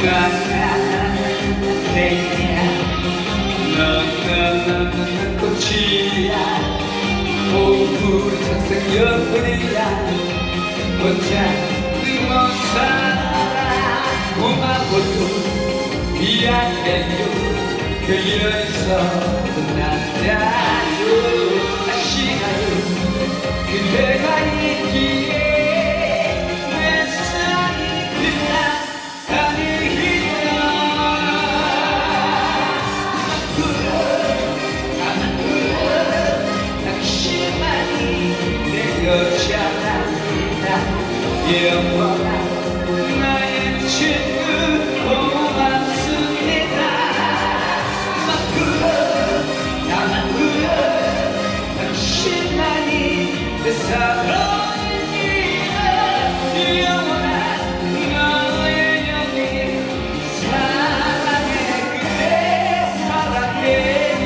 너는 꽃이야 오후 착색여분이야 혼자 뜬먼 살아 고마워도 미안해요 그여서 떠난다요 아시나요 그대가 있기에 내 사랑이 빛나가니까 영원한 나의 친구 고맙습니다. 나만 울어 당신만이 내 사랑입니다. 영원한 나의 영이 사랑해 그대 사랑해요.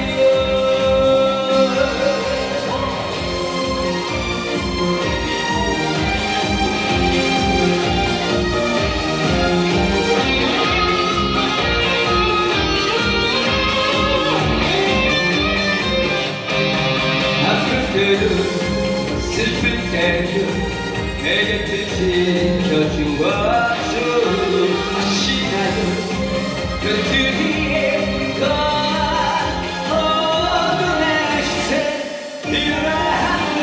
슬픈 때도 내 곁을 지켜주었죠. 아시나요 곁을 위에 떠난 어둠의 시선 일어나면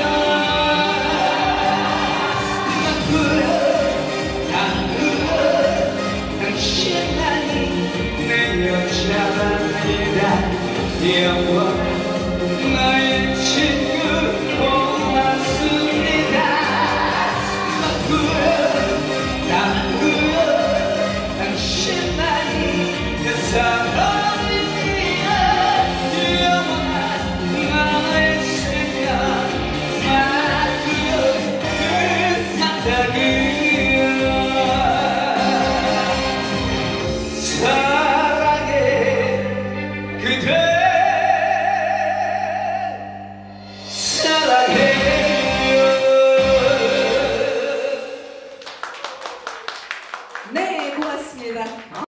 난 울어 당신만이 내 여자랍니다. 영원한 나의 친구 네, 고맙습니다.